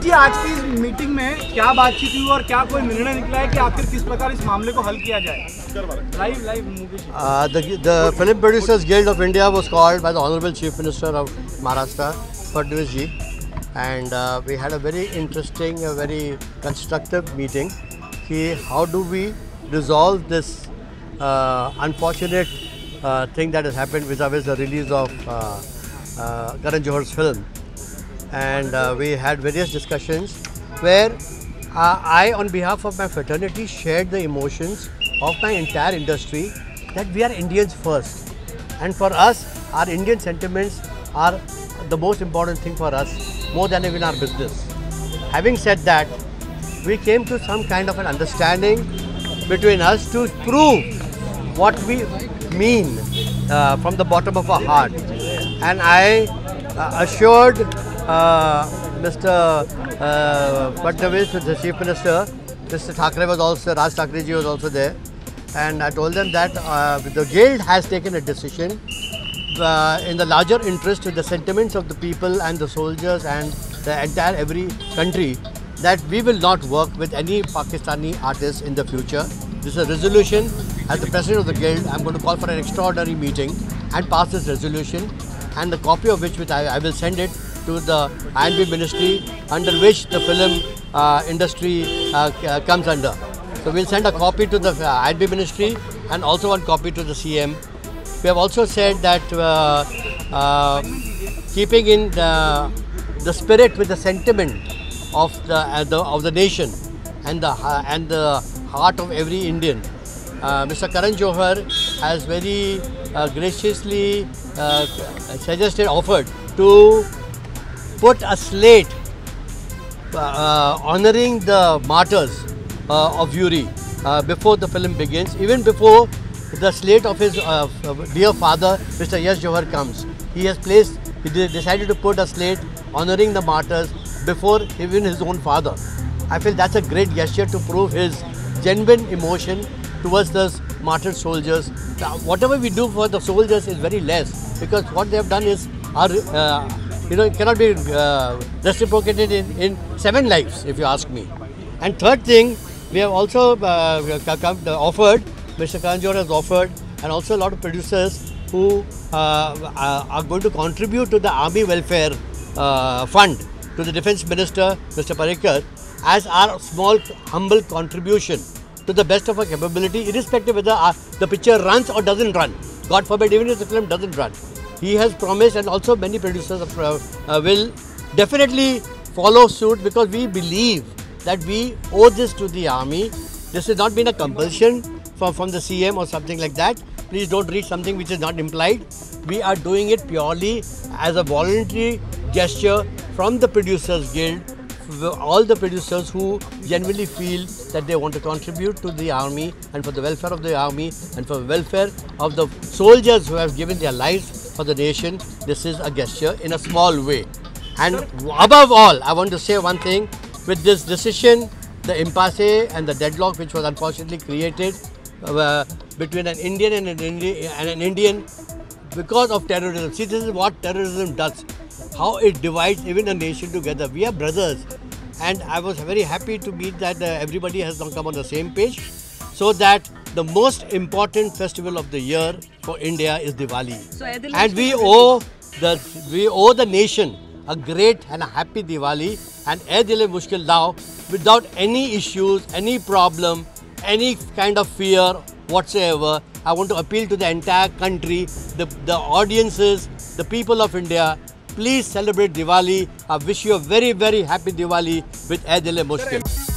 जी आज की इस मीटिंग में क्या बातचीत हुई और क्या कोई निर्णय निकला है कि आखिर किस प्रकार इस मामले को हल किया जाए? The Film Producers Guild of India was called by the Honorable Chief Minister of Maharashtra, Fadnavis ji, and we had a very interesting, a very constructive meeting. How do we resolve this unfortunate thing that has happened vis-a-vis the release of Karan Johar's film? And we had various discussions where I, on behalf of my fraternity, shared the emotions of my entire industry that we are Indians first, and for us our Indian sentiments are the most important thing for us, more than even our business. Having said that, we came to some kind of an understanding between us to prove what we mean from the bottom of our heart, and I assured Mr. Fadnavis, the Chief Minister, Mr. Thackeray was also, Raj Thackeray ji was also there, and I told them that the guild has taken a decision in the larger interest of the sentiments of the people and the soldiers and the entire every country, that we will not work with any Pakistani artists in the future. This is a resolution. As the president of the guild, I am going to call for an extraordinary meeting and pass this resolution, and the copy of which I will send it to the ADHM Ministry, under which the film industry comes under. So we will send a copy to the ADHM Ministry and also one copy to the CM. We have also said that keeping in the spirit with the sentiment of the nation and the heart of every Indian, Mr. Karan Johar has very graciously offered to put a slate honoring the martyrs of Uri before the film begins, even before the slate of his dear father, Mr. Yash Johar, comes. He decided to put a slate honoring the martyrs before even his own father. I feel that's a great gesture to prove his genuine emotion towards those martyred soldiers. Whatever we do for the soldiers is very less, because what they have done is it cannot be reciprocated in 7 lives, if you ask me. And third thing, we have also offered, Mr. Karan Johar has offered, and also a lot of producers who are going to contribute to the Army Welfare Fund, to the Defence Minister, Mr. Parikar, as our small, humble contribution to the best of our capability, irrespective whether the picture runs or doesn't run. God forbid, even if the film doesn't run. He has promised, and also many producers will definitely follow suit, because we believe that we owe this to the army. This has not been a compulsion from the CM or something like that. Please don't read something which is not implied. We are doing it purely as a voluntary gesture from the Producers Guild, all the producers who genuinely feel that they want to contribute to the army and for the welfare of the army and for the welfare of the soldiers who have given their lives for the nation. This is a gesture in a small way. And above all, I want to say one thing. With this decision, the impasse and the deadlock which was unfortunately created between an Indian and an Indian because of terrorism. See, this is what terrorism does. How it divides even a nation together. We are brothers, and I was very happy to meet that everybody has now come on the same page, so that the most important festival of the year for India is Diwali, and we owe the nation a great and a happy Diwali, and Ae Dil Hai Mushkil now, without any issues, any problem, any kind of fear whatsoever. I want to appeal to the entire country, the audiences, the people of India. Please celebrate Diwali. I wish you a very, very happy Diwali with Ae Dil Hai Mushkil.